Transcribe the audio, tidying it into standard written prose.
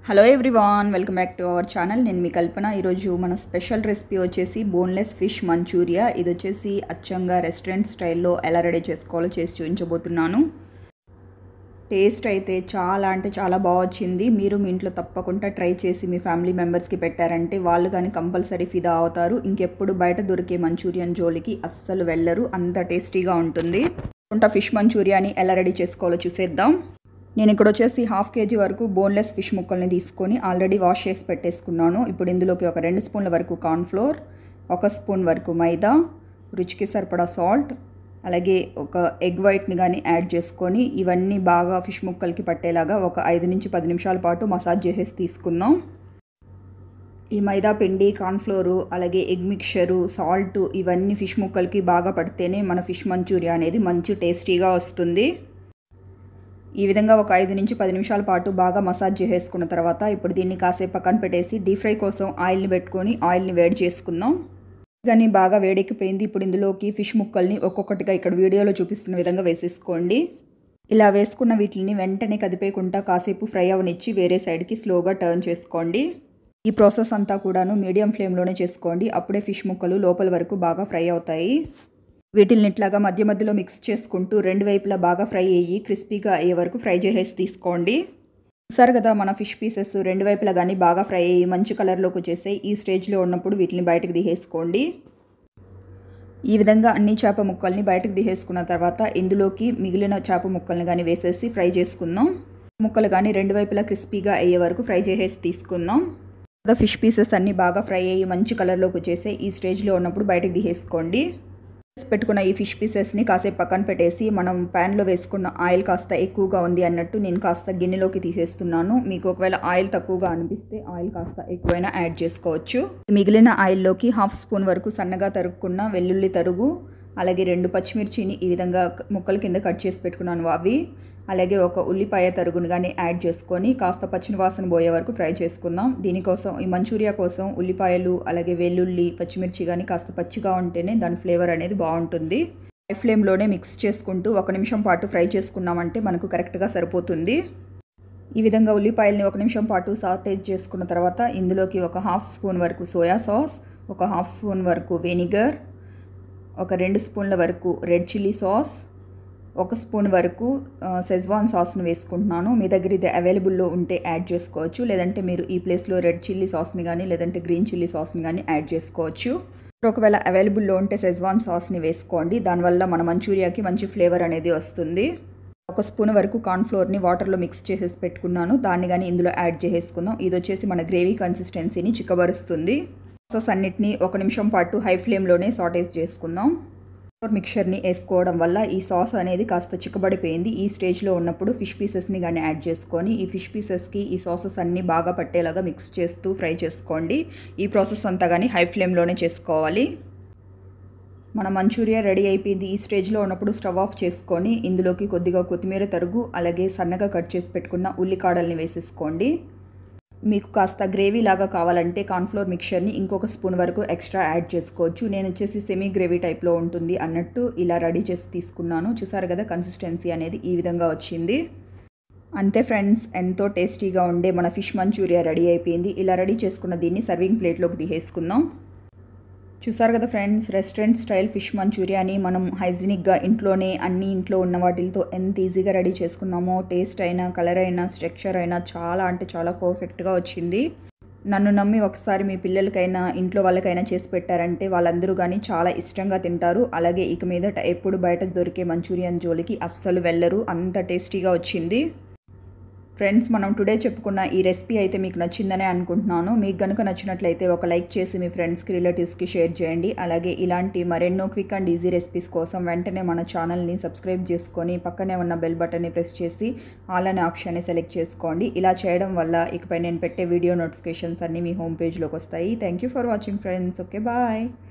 Hello everyone, welcome back to our channel. నేను మీ కల్పన. ఈరోజు మన స్పెషల్ రెసిపీ వచ్చేసి బోన్లెస్ ఫిష్ మంచూరియా. ఇది వచ్చేసి అచ్చంగా రెస్టారెంట్ స్టైల్లో ఎలా రెడీ చేసుకోవాలో చేసి చూపించబోతున్నాను. టేస్ట్ అయితే చాలా అంటే చాలా బాగా వచ్చింది. మీరు మీ ఇంట్లో తప్పకుండా ట్రై చేసి మీ ఫ్యామిలీ మెంబర్స్కి పెట్టారంటే వాళ్ళు కానీ కంపల్సరీ ఫిదా అవుతారు. ఇంకెప్పుడు బయట దొరికే మంచూరియన్ జోలికి అస్సలు వెళ్ళరు, అంత టేస్టీగా ఉంటుంది. ఫిష్ మంచూరియాని ఎలా రెడీ చేసుకోవాలో చూసేద్దాం. నేను ఇక్కడ వచ్చేసి 1/2 kg వరకు బోన్లెస్ ఫిష్ ముక్కల్ని తీసుకొని ఆల్రెడీ వాష్ చేసి పెట్టేసుకున్నాను. ఇప్పుడు ఇందులోకి ఒక 2 స్పూన్ల వరకు కార్న్ఫ్లోర్, 1 స్పూన్ వరకు మైదా, రుచికి సరిపడా సాల్ట్, అలాగే ఒక ఎగ్ వైట్ని కానీ యాడ్ చేసుకొని ఇవన్నీ బాగా ఫిష్ ముక్కలకి పట్టేలాగా ఒక 5 నుంచి 10 నిమిషాల పాటు మసాజ్ చేసేసి తీసుకున్నాం. ఈ మైదా పిండి, కార్న్ఫ్లోరు, అలాగే ఎగ్ మిక్చరు, సాల్ట్ ఇవన్నీ ఫిష్ ముక్కలకి బాగా పడితేనే మన ఫిష్ మంచూరియా అనేది మంచి టేస్టీగా వస్తుంది. ఈ విధంగా ఒక 5 నుంచి 10 నిమిషాల పాటు బాగా మసాజ్ చేసేసుకున్న తర్వాత ఇప్పుడు దీన్ని కాసేపు పక్కన పెట్టేసి డీప్ ఫ్రై కోసం ఆయిల్ని పెట్టుకొని ఆయిల్ని వేడి చేసుకుందాం. కానీ బాగా వేడెక్కిపోయింది. ఇప్పుడు ఇందులోకి ఫిష్ ముక్కల్ని ఒక్కొక్కటిగా ఇక్కడ వీడియోలో చూపిస్తున్న విధంగా వేసేసుకోండి. ఇలా వేసుకున్న వీటిని వెంటనే కదిపేయకుండా కాసేపు ఫ్రై అవనిచ్చి వేరే సైడ్కి స్లోగా టర్న్ చేసుకోండి. ఈ ప్రాసెస్ అంతా కూడాను మీడియం ఫ్లేమ్లోనే చేసుకోండి. అప్పుడే ఫిష్ ముక్కలు లోపల వరకు బాగా ఫ్రై అవుతాయి. వీటిల్ని ఇట్లాగా మధ్య మధ్యలో మిక్స్ చేసుకుంటూ 2 వైపులా బాగా ఫ్రై అయ్యి క్రిస్పీగా అయ్యే వరకు ఫ్రై చేసేసి తీసుకోండి. చూసారు కదా, మన ఫిష్ పీసెస్ 2 వైపులా కానీ బాగా ఫ్రై అయ్యి మంచి కలర్లోకి వచ్చేసాయి. ఈ స్టేజ్లో ఉన్నప్పుడు వీటిని బయటకు తీసేసుకోండి. ఈ విధంగా అన్ని చేప ముక్కల్ని బయటకు తీసేసుకున్న తర్వాత ఇందులోకి మిగిలిన చేప ముక్కల్ని కానీ వేసేసి ఫ్రై చేసుకుందాం. ముక్కలు కానీ 2 వైపులా క్రిస్పీగా అయ్యే వరకు ఫ్రై చేసేసి తీసుకుందాం. ఫిష్ పీసెస్ అన్నీ బాగా ఫ్రై అయ్యి మంచి కలర్లోకి వచ్చేసాయి. ఈ స్టేజ్లో ఉన్నప్పుడు బయటకు తీసేసుకోండి. పెట్టుకున్న ఈ ఫిష్ పీసెస్ని కాసేపు పక్కన పెట్టేసి మనం ప్యాన్లో వేసుకున్న ఆయిల్ కాస్త ఎక్కువగా ఉంది అన్నట్టు నేను కాస్త గిన్నెలోకి తీసేస్తున్నాను. మీకు ఒకవేళ ఆయిల్ తక్కువగా అనిపిస్తే ఆయిల్ కాస్త ఎక్కువైనా యాడ్ చేసుకోవచ్చు. మిగిలిన ఆయిల్లోకి 1/2 స్పూన్ వరకు సన్నగా తరుక్కున్న వెల్లుల్లి తరుగు, అలాగే 2 పచ్చిమిర్చిని ఈ విధంగా ముక్కల కింద కట్ చేసి పెట్టుకున్నాను అవి, అలాగే ఒక ఉల్లిపాయ తరుగును కానీ యాడ్ చేసుకొని కాస్త పచ్చిన వాసన పోయే వరకు ఫ్రై చేసుకుందాం. దీనికోసం ఈ మంచూరియా కోసం ఉల్లిపాయలు అలాగే వెల్లుల్లి పచ్చిమిర్చి కానీ కాస్త పచ్చిగా ఉంటేనే దాని ఫ్లేవర్ అనేది బాగుంటుంది. హై ఫ్లేమ్లోనే మిక్స్ చేసుకుంటూ 1 నిమిషం పాటు ఫ్రై చేసుకున్నామంటే మనకు కరెక్ట్గా సరిపోతుంది. ఈ విధంగా ఉల్లిపాయలని 1 నిమిషం పాటు సాటేజ్ చేసుకున్న తర్వాత ఇందులోకి ఒక 1/2 స్పూన్ వరకు సోయా సాస్, ఒక 1/2 స్పూన్ వరకు వెనిగర్, ఒక 2 స్పూన్ల వరకు రెడ్ చిల్లీ సాస్, 1 స్పూన్ వరకు షెజ్వాన్ సాస్ను వేసుకుంటున్నాను. మీ దగ్గర ఇది అవైలబుల్లో ఉంటే యాడ్ చేసుకోవచ్చు, లేదంటే మీరు ఈ ప్లేస్లో రెడ్ చిల్లీ సాస్ని కానీ లేదంటే గ్రీన్ చిల్లీ సాస్ని కానీ యాడ్ చేసుకోవచ్చు. ఒకవేళ అవైలబుల్లో ఉంటే షెజ్వాన్ సాస్ని వేసుకోండి. దానివల్ల మన మంచూరియాకి మంచి ఫ్లేవర్ అనేది వస్తుంది. 1 స్పూన్ వరకు కార్న్ఫ్లోర్ని వాటర్లో మిక్స్ చేసేసి పెట్టుకున్నాను. దాన్ని కానీ ఇందులో యాడ్ చేసేసుకుందాం. ఇది వచ్చేసి మన గ్రేవీ కన్సిస్టెన్సీని చిక్కబరుస్తుంది. సాస్ అన్నిటిని 1 నిమిషం పాటు హై ఫ్లేమ్లోనే సాటేజ్ చేసుకుందాం. మిక్చర్ని వేసుకోవడం వల్ల ఈ సాస్ అనేది కాస్త చిక్కబడిపోయింది. ఈ స్టేజ్లో ఉన్నప్పుడు ఫిష్ పీసెస్ని కానీ యాడ్ చేసుకొని ఈ ఫిష్ పీసెస్కి ఈ సాసెస్ అన్నీ బాగా పట్టేలాగా మిక్స్ చేస్తూ ఫ్రై చేసుకోండి. ఈ ప్రాసెస్ అంతా కానీ హై ఫ్లేమ్లోనే చేసుకోవాలి. మన మంచూరియా రెడీ అయిపోయింది. ఈ స్టేజ్లో ఉన్నప్పుడు స్టవ్ ఆఫ్ చేసుకొని ఇందులోకి కొద్దిగా కొత్తిమీర తరుగు, అలాగే సన్నగా కట్ చేసి పెట్టుకున్న ఉల్లికాడల్ని వేసేసుకోండి. మీకు కాస్త గ్రేవీ లాగా కావాలంటే కార్న్ఫ్లోర్ మిక్చర్ని ఇంకొక స్పూన్ వరకు ఎక్స్ట్రా యాడ్ చేసుకోవచ్చు. నేను వచ్చేసి సెమీ గ్రేవీ టైప్లో ఉంటుంది అన్నట్టు ఇలా రెడీ చేసి తీసుకున్నాను. చూసారు కదా, కన్సిస్టెన్సీ అనేది ఈ విధంగా వచ్చింది. అంతే ఫ్రెండ్స్, ఎంతో టేస్టీగా ఉండే మన ఫిష్ మంచూరియా రెడీ అయిపోయింది. ఇలా రెడీ చేసుకున్న దీన్ని సర్వింగ్ ప్లేట్లోకి తీసేసుకుందాం. చూసారు కదా ఫ్రెండ్స్, రెస్టారెంట్ స్టైల్ ఫిష్ మంచూరియాని మనం హైజీనిక్గా ఇంట్లోనే అన్ని ఇంట్లో ఉన్న వాటితో ఎంత ఈజీగా రెడీ చేసుకున్నామో టేస్ట్ అయినా, కలర్ అయినా, స్ట్రక్చర్ అయినా చాలా అంటే చాలా పర్ఫెక్ట్గా వచ్చింది. నన్ను నమ్మి ఒకసారి మీ పిల్లలకైనా ఇంట్లో వాళ్ళకైనా చేసి పెట్టారంటే వాళ్ళందరూ కానీ చాలా ఇష్టంగా తింటారు. అలాగే ఇక మీదట ఎప్పుడు బయట దొరికే మంచూరియన్ జోలికి అస్సలు వెళ్ళరు, అంత టేస్టీగా వచ్చింది. ఫ్రెండ్స్, మనం టుడే చెప్పుకున్న ఈ రెసిపీ అయితే మీకు నచ్చిందనే అనుకుంటున్నాను. మీకు కనుక నచ్చినట్లయితే ఒక లైక్ చేసి మీ ఫ్రెండ్స్కి, రిలేటివ్స్కి షేర్ చేయండి. అలాగే ఇలాంటి మరెన్నో క్విక్ అండ్ ఈజీ రెసిపీస్ కోసం వెంటనే మన ఛానల్ని సబ్స్క్రైబ్ చేసుకొని పక్కనే ఉన్న బెల్ బటన్ని ప్రెస్ చేసి ఆల్ అనే ఆప్షన్ని సెలెక్ట్ చేసుకోండి. ఇలా చేయడం వల్ల ఇకపై నేను పెట్టే వీడియో నోటిఫికేషన్స్ అన్నీ మీ హోమ్ పేజ్లోకి వస్తాయి. Thank you for watching friends. Okay, bye.